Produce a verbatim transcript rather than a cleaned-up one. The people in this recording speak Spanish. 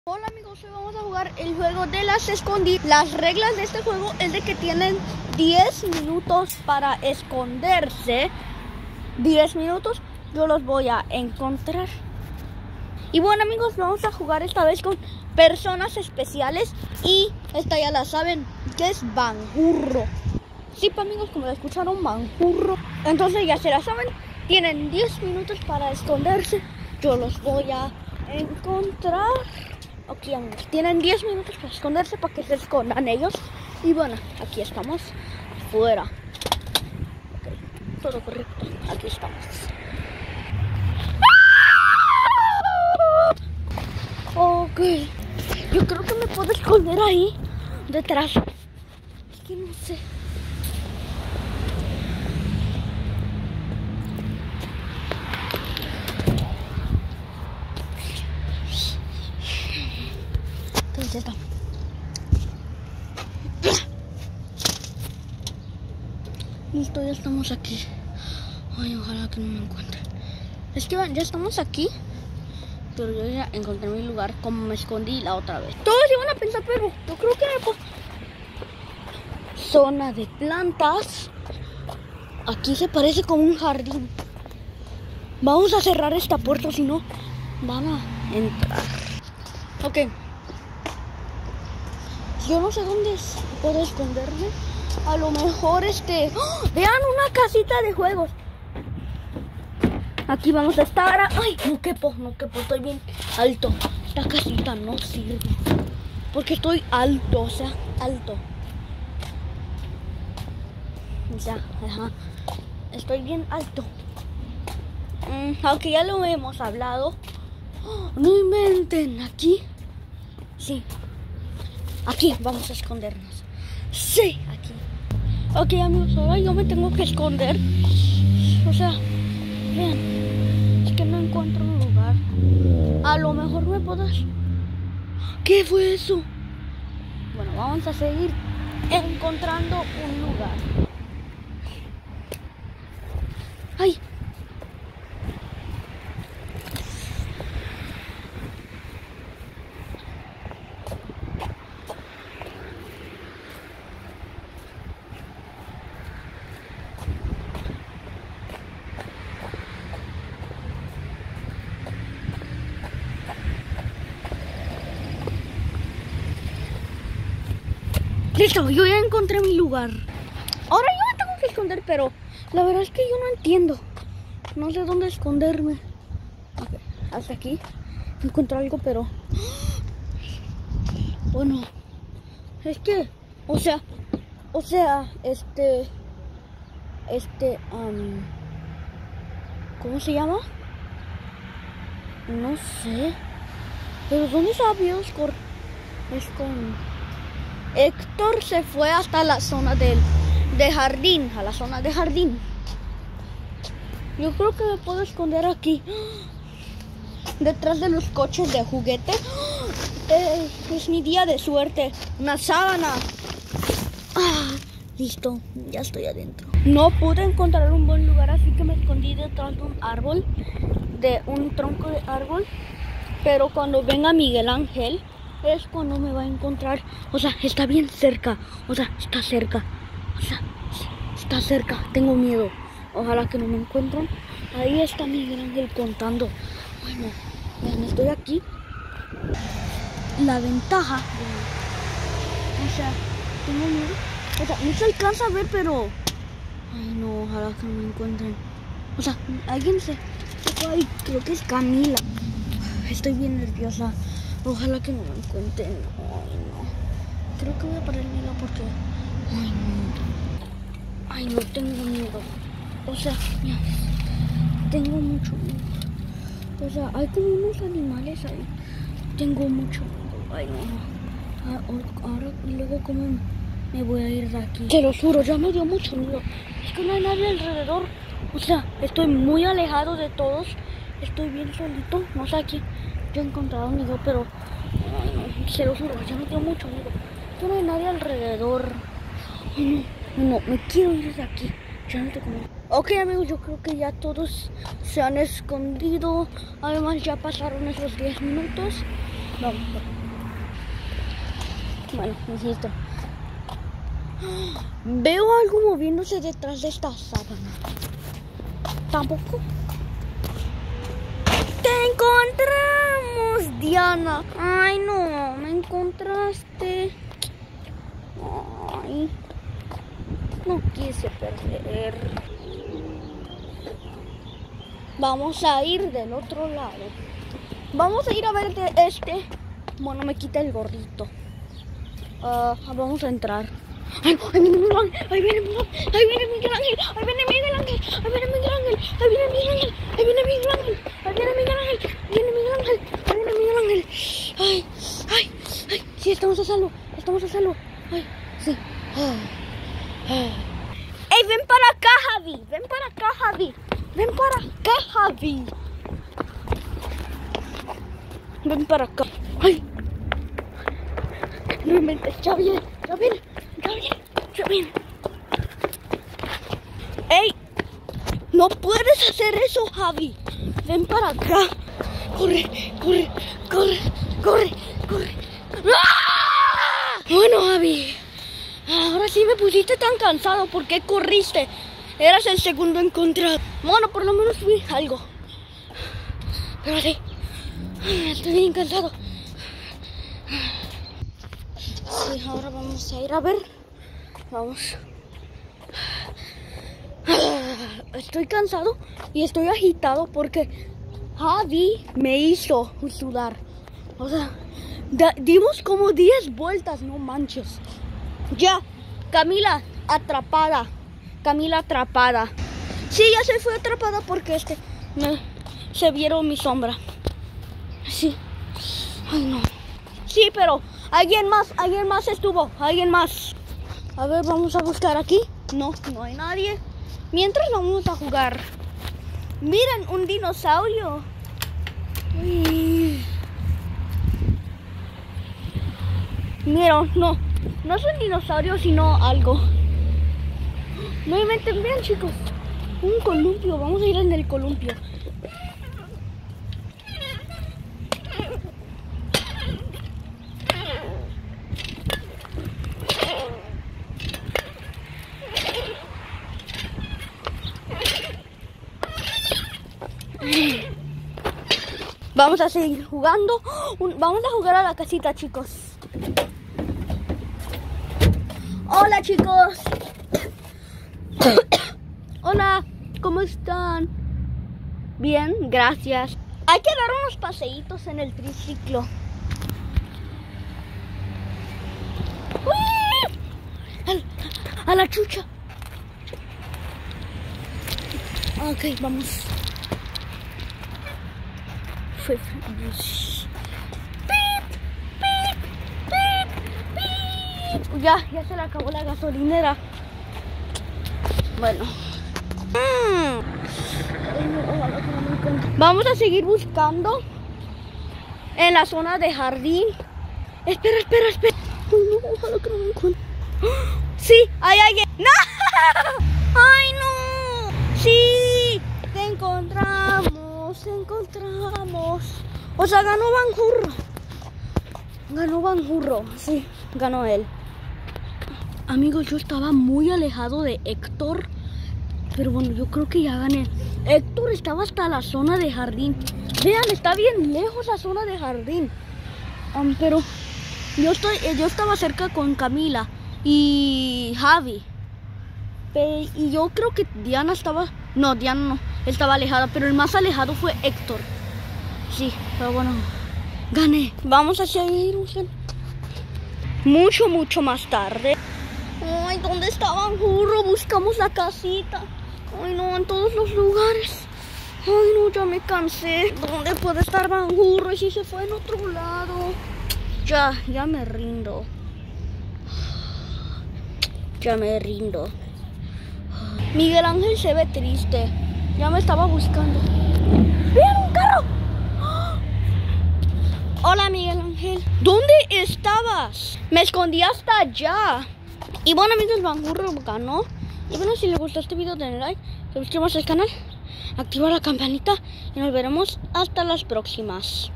Hola amigos, hoy vamos a jugar el juego de las escondidas. Las reglas de este juego es de que tienen diez minutos para esconderse. diez minutos, yo los voy a encontrar. Y bueno amigos, vamos a jugar esta vez con personas especiales. Y esta ya la saben, que es Banjurro. Sí, pues amigos, como la escucharon, Banjurro. Entonces ya se la saben, tienen diez minutos para esconderse. Yo los voy a encontrar. Ok amigos, tienen diez minutos para esconderse, para que se escondan ellos. Y bueno, aquí estamos, fuera. Ok, todo correcto, aquí estamos. Ok, yo creo que me puedo esconder ahí, detrás. Es que no sé. Ya está. Listo, ya estamos aquí. Ay, ojalá que no me encuentre. Es que ya estamos aquí, pero yo ya encontré mi lugar como me escondí la otra vez. Todos iban a pensar, pero yo creo que me puedo... Zona de plantas. Aquí se parece como un jardín. Vamos a cerrar esta puerta, si no van a entrar. Ok. Yo no sé dónde puedo esconderme. A lo mejor este... ¡Oh! Vean, una casita de juegos. Aquí vamos a estar. Ay, no quepo, no quepo, estoy bien alto. Esta casita no sirve porque estoy alto, o sea, alto. Ya, ajá. Estoy bien alto. Mm, aunque ya lo hemos hablado. ¡Oh! No inventen, aquí. Sí. Aquí vamos a escondernos. Sí, aquí. Ok amigos, ahora yo me tengo que esconder. O sea, vean, es que no encuentro un lugar. A lo mejor me puedas. ¿Qué fue eso? Bueno, vamos a seguir encontrando un lugar. ¡Ay! Listo, yo ya encontré mi lugar. Ahora yo me tengo que esconder, pero la verdad es que yo no entiendo. No sé dónde esconderme. Okay, hasta aquí encontré algo, pero... Bueno, es que... O sea, o sea, este... Este, um, ¿cómo se llama? No sé. Pero ¿dónde sabía Oscar? Es con... Héctor se fue hasta la zona del, de jardín, a la zona de jardín. Yo creo que me puedo esconder aquí, detrás de los coches de juguete. Eh, es mi día de suerte, una sábana. Ah, listo, ya estoy adentro. No pude encontrar un buen lugar, así que me escondí detrás de un árbol, de un tronco de árbol. Pero cuando venga Miguel Ángel, es cuando me va a encontrar. O sea, está bien cerca. O sea, está cerca. O sea, está cerca. Tengo miedo. Ojalá que no me encuentren. Ahí está Miguel Ángel contando. Bueno, vean, estoy aquí. La ventaja. O sea, tengo miedo. O sea, no se alcanza a ver, pero... Ay, no, ojalá que no me encuentren. O sea, alguien se... Ay, creo que es Camila. Estoy bien nerviosa. Ojalá que no me encuentren. Ay, no. Creo que voy a parar el miedo porque... Ay, no. Ay, no, tengo miedo. O sea, mira, tengo mucho miedo. O sea, hay como unos animales ahí. Tengo mucho miedo. Ay, no. Ahora, y luego, ¿cómo me voy a ir de aquí? Te lo juro, ya me dio mucho miedo. Es que no hay nadie alrededor. O sea, estoy muy alejado de todos. Estoy bien solito. No sé aquí. Yo he encontrado un amigo, pero ay, no, se lo juro, ya me dio mucho miedo. Ya no hay nadie alrededor. Ay, no, no, me quiero ir de aquí. Ya no te como... Ok amigos, yo creo que ya todos se han escondido. Además ya pasaron esos diez minutos. Vamos. Bueno, insisto. Veo algo moviéndose detrás de esta sábana. Tampoco. ¡Te encontramos, Diana! Ay, no, me encontraste. Ay, no quise perder. Vamos a ir del otro lado. Vamos a ir a ver de este. Bueno, me quita el gordito. Uh, vamos a entrar. Ay, ahí viene Miguel Ángel, ahí viene Miguel Ángel, ahí viene Miguel Ángel, ahí viene Miguel Ángel, ahí viene Miguel Ángel, ahí viene Miguel Ángel, ahí viene Miguel Ángel, ahí viene Miguel Ángel, viene Miguel Ángel, ahí viene Miguel Ángel. Ay, ay, ay, sí, estamos a salvo, estamos a salvo. Ay, sí. Ay, ay. Ey, ven para acá, Javi, ven para acá, Javi, ven para acá, Javi. Ven para acá. Ay. No inventes, ya viene, ya viene. Ya viene, ya viene. ¡Ey! No puedes hacer eso, Javi. Ven para acá. Corre, corre, corre, corre, corre. ¡Ah! Bueno, Javi. Ahora sí me pusiste tan cansado. ¿Por qué corriste? Eras el segundo encontrado. Bueno, por lo menos fui algo. Pero sí. Estoy bien cansado. Sí, ahora vamos a ir a ver. Vamos. Estoy cansado y estoy agitado porque Javi me hizo sudar. O sea, dimos como diez vueltas, no manches. Ya, Camila atrapada. Camila atrapada. Sí, ya se fue atrapada porque este me, se vieron mi sombra. Sí. Ay, no. Sí, pero alguien más, alguien más estuvo, alguien más. A ver, vamos a buscar aquí. No, no hay nadie. Mientras vamos a jugar. Miren, un dinosaurio. Uy. Miren, no, no es un dinosaurio, sino algo. No inventen bien, chicos. Un columpio, vamos a ir en el columpio. Vamos a seguir jugando. Vamos a jugar a la casita, chicos. Hola, chicos. Hola, ¿cómo están? Bien, gracias. Hay que dar unos paseitos en el triciclo. A la chucha. Ok, vamos. Pip, pip, pip, pip. Ya, ya se le acabó la gasolinera. Bueno. Mm. Vamos a seguir buscando en la zona de jardín. Espera, espera, espera. Ay, no, ojalá que no me encuentre. Sí, hay alguien. ¡No! ¡Ay, no! Sí, te encontramos, te encontramos. O sea, ganó Banjurro. Ganó Banjurro, sí, ganó él. Amigos, yo estaba muy alejado de Héctor. Pero bueno, yo creo que ya gané. Héctor estaba hasta la zona de jardín. Vean, está bien lejos la zona de jardín. Um, pero yo, estoy, yo estaba cerca con Camila y Javi. Pe y yo creo que Diana estaba... No, Diana no. Estaba alejada, pero el más alejado fue Héctor. Sí, pero bueno, gané. Vamos a seguir mucho, mucho más tarde. Ay, ¿dónde está Banjurro? Buscamos la casita. Ay, no, en todos los lugares. Ay, no, ya me cansé. ¿Dónde puede estar Banjurro? Y si se fue en otro lado. Ya, ya me rindo. Ya me rindo. Miguel Ángel se ve triste. Ya me estaba buscando. ¡Vean un carro! Hola, Miguel Ángel. ¿Dónde estabas? Me escondí hasta allá. Y bueno, amigos, Banjurro ganó. Y bueno, si les gustó este video, denle like, suscríbanse al canal, activa la campanita y nos veremos hasta las próximas.